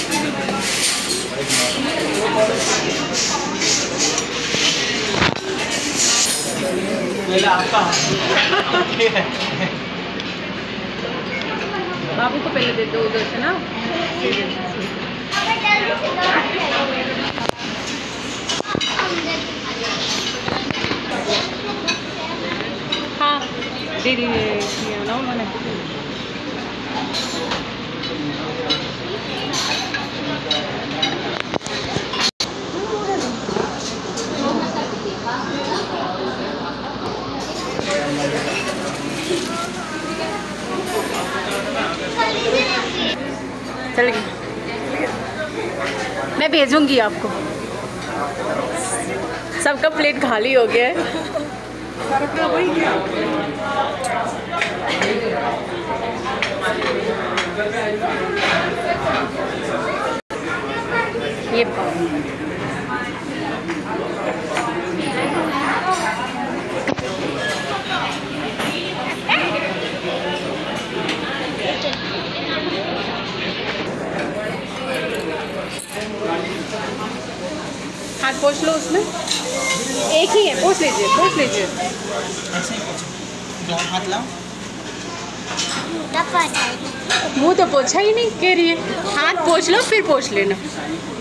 बाबू को पहले दे दो उधर से ना। हाँ दे दिया ना उन्होंने। चल गई, मैं भेजूंगी आपको। सबका प्लेट खाली हो गया है। ये हाथ पोंछ लो, उसमें एक ही है, पोंछ लीजिए पोंछ लीजिए। ऐसे ही पोंछो, हाथ लाओ। मुँह तो पोंछा ही नहीं कह रही है, हाथ पोंछ लो फिर पोंछ लेना।